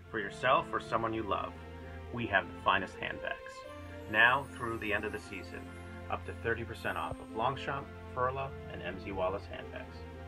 For yourself or someone you love, we have the finest handbags. Now through the end of the season, up to 30% off of Longchamp, Furla, and MZ Wallace handbags.